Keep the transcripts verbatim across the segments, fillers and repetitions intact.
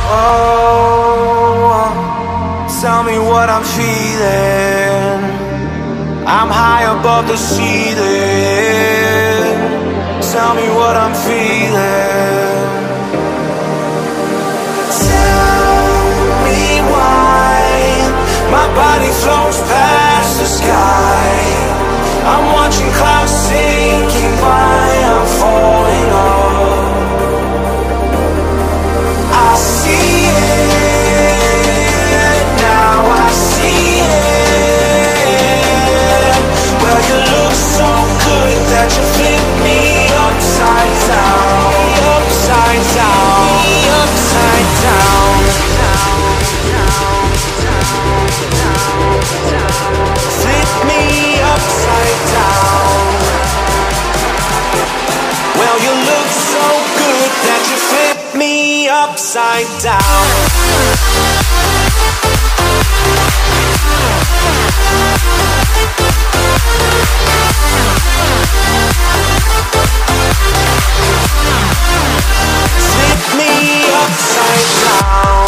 Oh, tell me what I'm feeling. I'm high above the ceiling. Tell me what I'm feeling. Tell me why my body floats past the sky. I'm watching clouds sinking by, I'm falling off. I see it, now I see it. Well, you look so good that you flip me upside down. Upside down, upside down. Flip me upside down. Well, you look so good that you flip me upside down. Flip me upside down.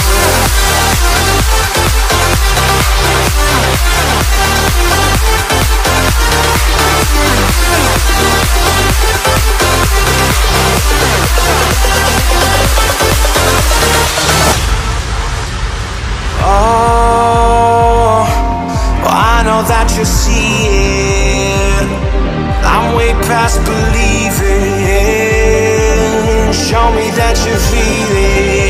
Oh, well, I know that you see it. I'm way past believing. Show me that you feel it.